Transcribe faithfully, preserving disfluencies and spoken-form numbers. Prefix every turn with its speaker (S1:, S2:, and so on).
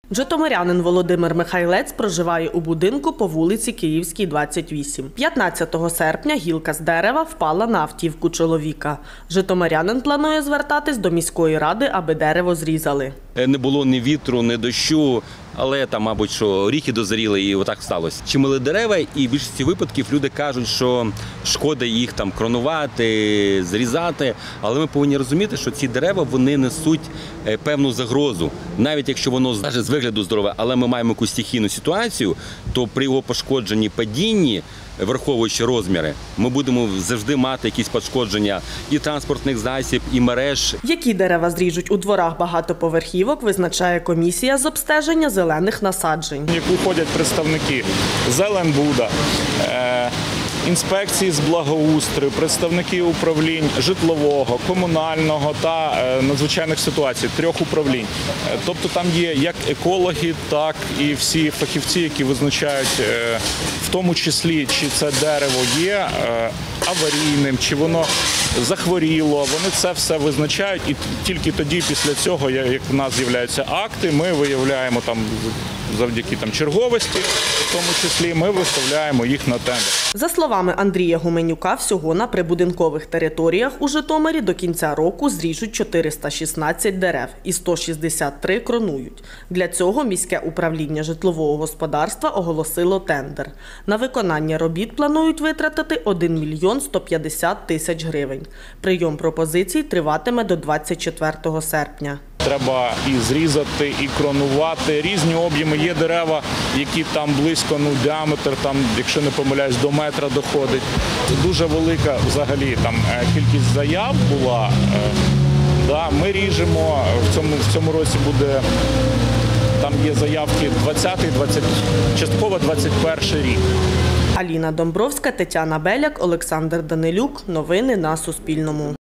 S1: Житомирянин Володимир Михайлець проживає у будинку по вулиці Київській, двадцять вісім. п'ятнадцятого серпня гілка з дерева впала на автівку чоловіка. Житомирянин планує звертатись до міської ради, аби дерево зрізали.
S2: Не було ні вітру, ні дощу, але там, мабуть, що оріхи дозріли і отак сталося. Чимали дерева, і в більшості випадків люди кажуть, що шкода їх там кронувати, зрізати. Але ми повинні розуміти, що ці дерева, вони несуть певну загрозу. Навіть якщо воно навіть з вигляду здорове, але ми маємо якусь стихійну ситуацію, то при його пошкодженні, падінні, враховуючи розміри, ми будемо завжди мати якісь пошкодження і транспортних засіб, і мереж.
S1: Які дерева зріжуть у дворах багатоповерхівок, визначає комісія з обстеження зелених насаджень.
S3: Яку входять представники Зеленбуда, інспекції з благоустрою, представники управлінь житлового, комунального та надзвичайних ситуацій, трьох управлінь. Тобто там є як екологи, так і всі фахівці, які визначають в тому числі, чи це дерево є аварійним, чи воно захворіло. Вони це все визначають, і тільки тоді, після цього, як в нас з'являються акти, ми виявляємо там завдяки там черговості, в тому числі ми виставляємо їх на тендер.
S1: За словами Андрія Гуменюка, всього на прибудинкових територіях у Житомирі до кінця року зріжуть чотириста шістнадцять дерев і сто шістдесят три кронують. Для цього міське управління житлового господарства оголосило тендер. На виконання робіт планують витратити один мільйон сто п'ятдесят тисяч гривень. Прийом пропозицій триватиме до двадцять четвертого серпня.
S3: Треба і зрізати, і кронувати. Різні об'єми. Є дерева, які там близько, ну, діаметр, там, якщо не помиляюсь, до метра доходить. Дуже велика взагалі там кількість заяв була. Да, ми ріжемо, в цьому, в цьому році буде, там є заявки двадцятий, двадцятий, частково двадцять перший рік.
S1: Аліна Домбровська, Тетяна Беляк, Олександр Данилюк. Новини на Суспільному.